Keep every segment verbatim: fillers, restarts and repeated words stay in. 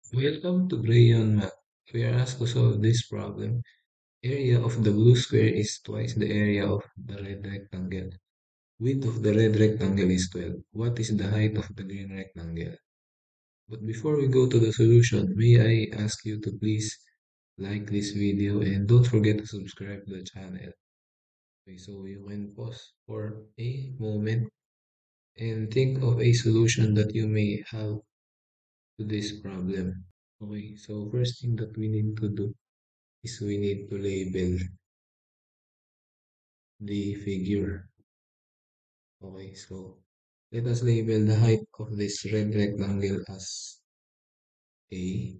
Welcome to GrayYeon map. We are asked to solve this problem. Area of the blue square is twice the area of the red rectangle. Width of the red rectangle is twelve. What is the height of the green rectangle? But before we go to the solution, may I ask you to please like this video and don't forget to subscribe to the channel. Okay, so you can pause for a moment and think of a solution that you may have to this problem. Okay, so first thing that we need to do is we need to label the figure. Okay, so let us label the height of this red rectangle as A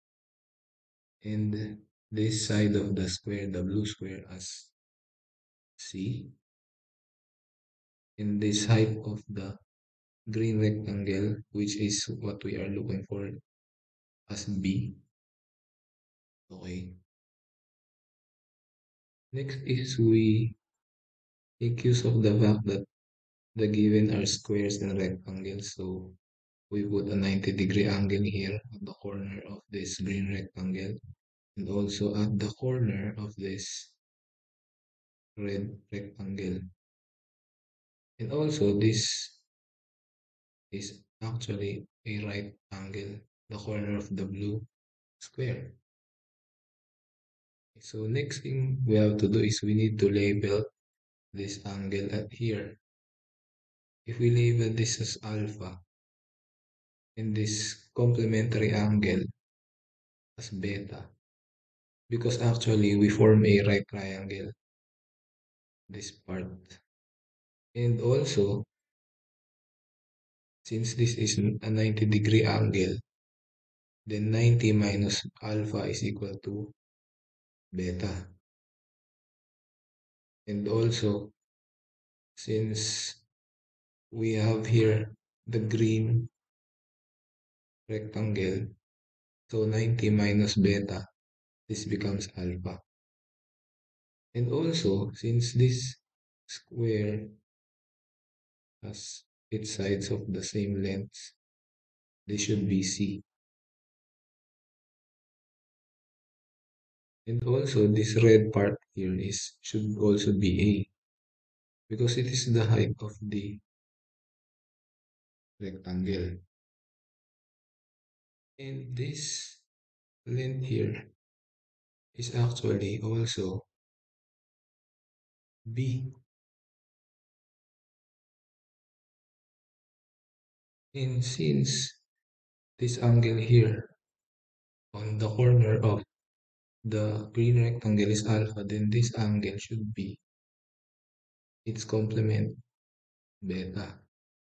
and this side of the square, the blue square, as C, and this height of the green rectangle, which is what we are looking for, as B. Okay. Next is we make use of the fact that the given are squares and rectangles, so we put a ninety degree angle here at the corner of this green rectangle and also at the corner of this red rectangle. And also this is actually a right angle, the corner of the blue square. So next thing we have to do is we need to label this angle at here. If we label this as alpha and this complementary angle as beta, because actually we form a right triangle, this part. And also, since this is a ninety degree angle, then ninety minus alpha is equal to beta. And also, since we have here the green rectangle, so ninety minus beta, this becomes alpha. And also, since this square has its sides of the same length, this should be C. And also, this red part here is should also be A, because it is the height of the rectangle. And this length here is actually also B. And since this angle here on the corner of the green rectangle is alpha, then this angle should be its complement beta.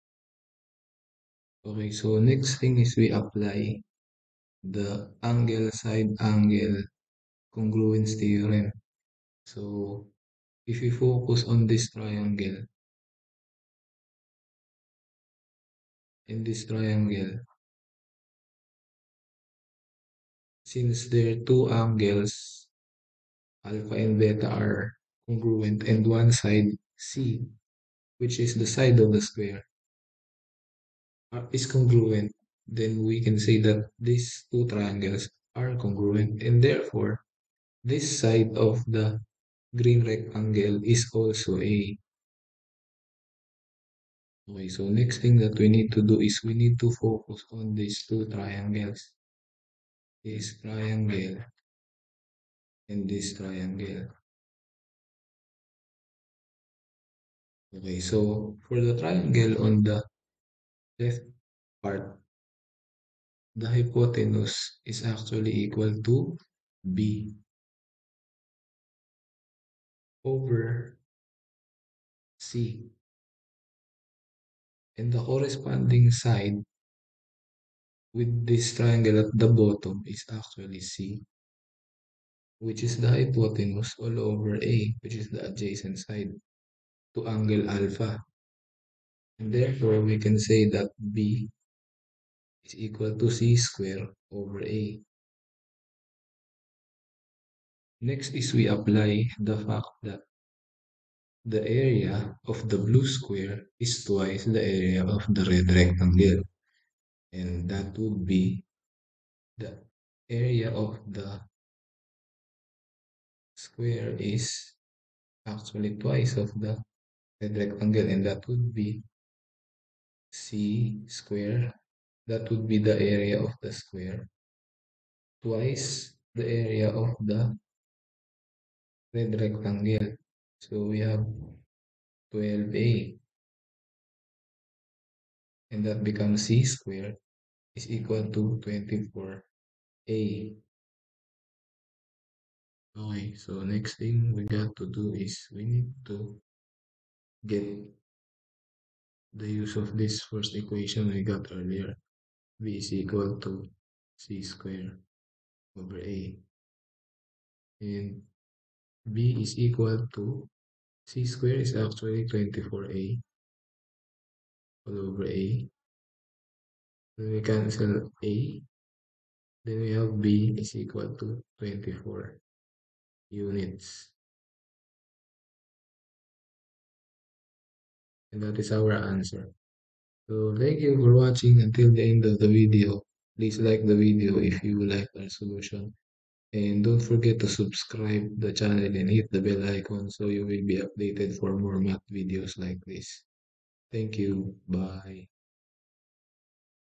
Okay, so next thing is we apply the angle side angle congruence theorem. So if we focus on this triangle, in this triangle, since there are two angles, alpha and beta are congruent, and one side, C, which is the side of the square, uh, is congruent, then we can say that these two triangles are congruent, and therefore, this side of the green rectangle is also A. Okay, so next thing that we need to do is we need to focus on these two triangles. This triangle and this triangle. Okay, so for the triangle on the left part, the hypotenuse is actually equal to B over C. And the corresponding side with this triangle at the bottom is actually C, which is the hypotenuse all over A, which is the adjacent side to angle alpha. And therefore, we can say that B is equal to C squared over A. Next is we apply the fact that the area of the blue square is twice the area of the red rectangle. And that would be the area of the square is actually twice of the red rectangle, and that would be c square. That would be the area of the square twice the area of the red rectangle. So we have twelve a, and that becomes c squared is equal to twenty-four a. Okay, so next thing we got to do is we need to get the use of this first equation we got earlier. B is equal to c squared over a. And b is equal to c squared is actually twenty-four a all over a. Then we cancel a. Then we have b is equal to twenty-four units. And that is our answer. So thank you for watching until the end of the video. Please like the video if you like our solution. And don't forget to subscribe the channel and hit the bell icon so you will be updated for more math videos like this. Thank you. Bye.